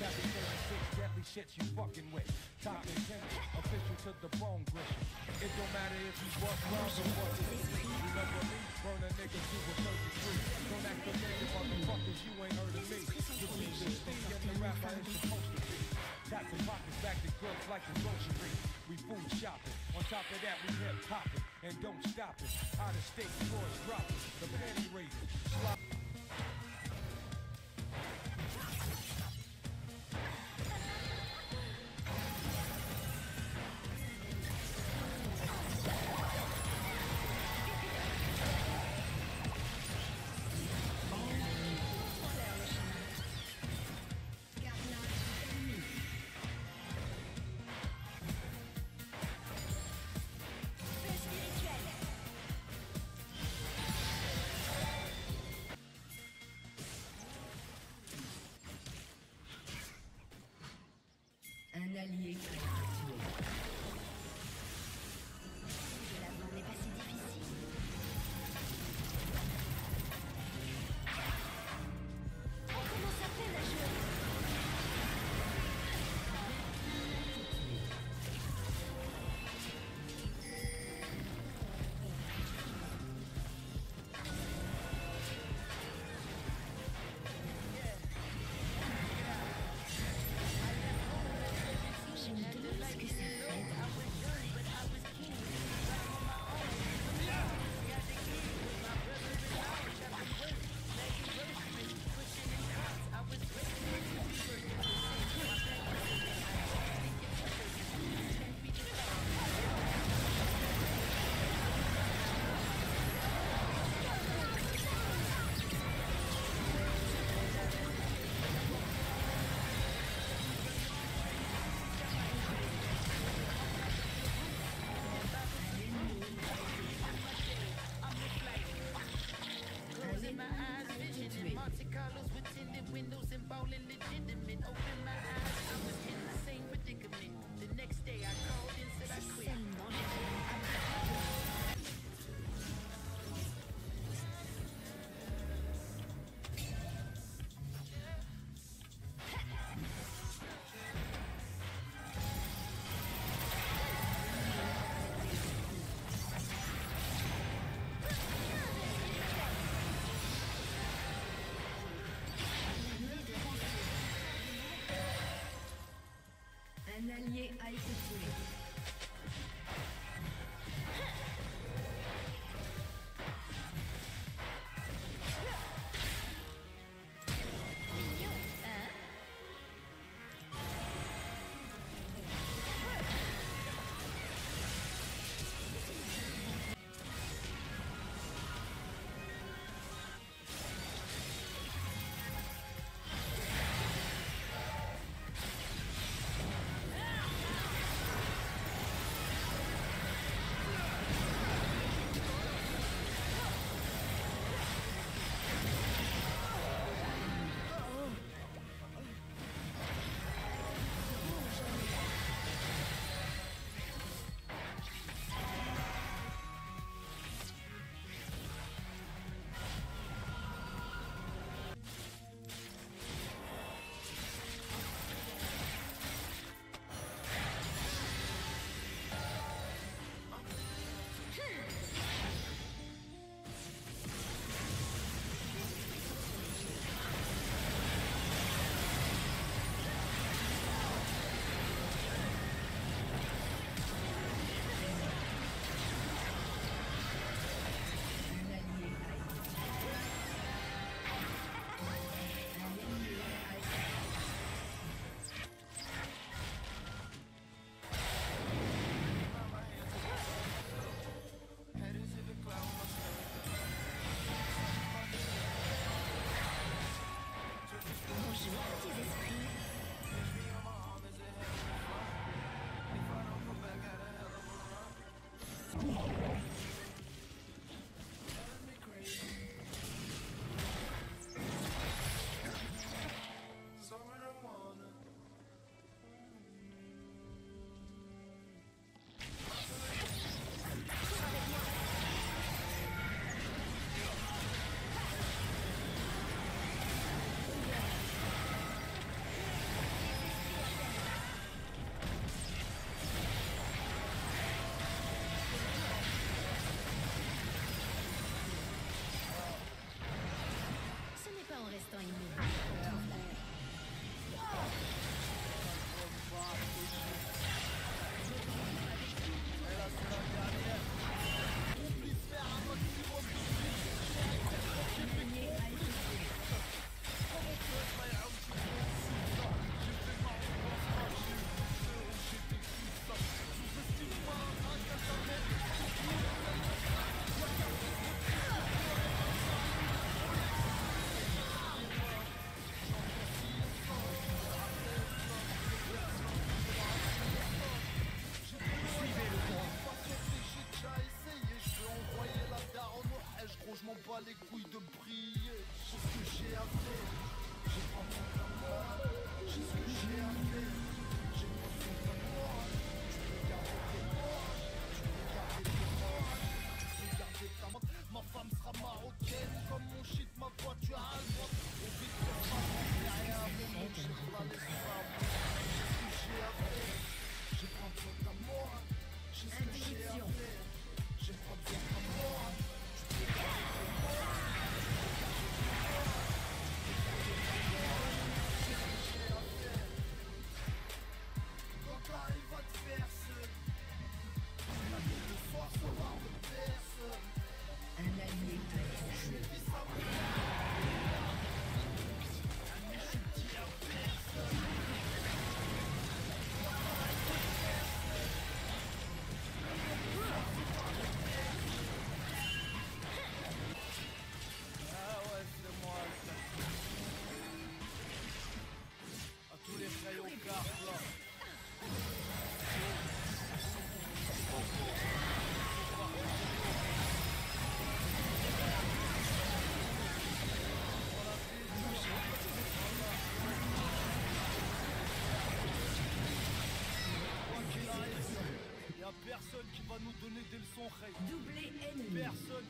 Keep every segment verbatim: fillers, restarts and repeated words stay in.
Captain thirty-six deadly shits you fucking with. Top intended, official to the bone grishing. It don't matter if you walk round or what you see. Remember me? Burn a nigga to a thirty-three. Don't act familiar, motherfuckers, you ain't heard of me. The beat is Steve and the rapper is supposed to be. Tapping pockets back to goods like the grocery. We food shopping. On top of that, we hip hopping. And don't stop it. Out of state floors dropping. The panty raiders. Slop. Un allié a été tué. De la voie n'est pas si difficile. On commence à peine à jouer. Un allié a été tué. immobile. Je m'en bats les couilles de briller. J'ai ce que j'ai à faire. J'ai pas besoin de moi. J'ai ce que j'ai à faire. J'ai pas besoin de moi. Tu peux garder tes morts. Tu peux garder tes morts. Tu peux garder ta mort. Ma femme sera marocaine. Comme mon shit, ma voiture allemande. On vit de ma femme derrière mon j'ai pas les femmes. J'ai ce que j'ai à faire. J'ai pas besoin de ta mort. J'ai ce que j'ai à faire. J'ai pas besoin de ta mort. Un allié a été tué. Personne qui va nous donner des leçons, Rey. Doublé ennemi. Personne.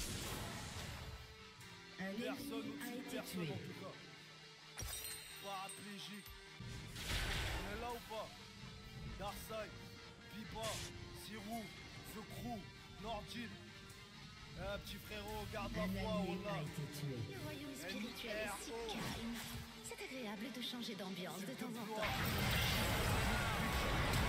Un Personne ennemi a au-dessus de été personne tué. en tout cas. Paraplégique. On est là ou pas? Darkseid, Pipa, Sirou, The Crew, Nordin. Eh petit frérot, garde la Un foi, allié on a l'a. été tué. Le royaume spirituel est si calme. C'est agréable de changer d'ambiance de temps en temps.